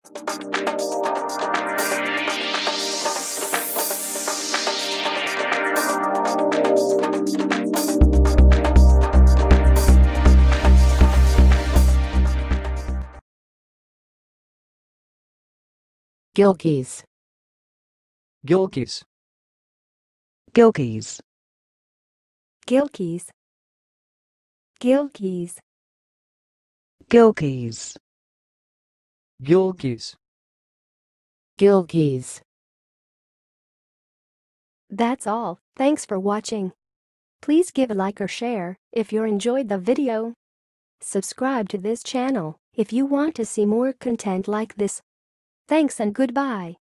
Gilkey's. Gilkey's. Gilkey's. Gilkey's. Gilkey's. Gilkey's. Gilkey's. Gilkey's. That's all. Thanks for watching. Please give a like or share if you enjoyed the video. Subscribe to this channel if you want to see more content like this. Thanks and goodbye.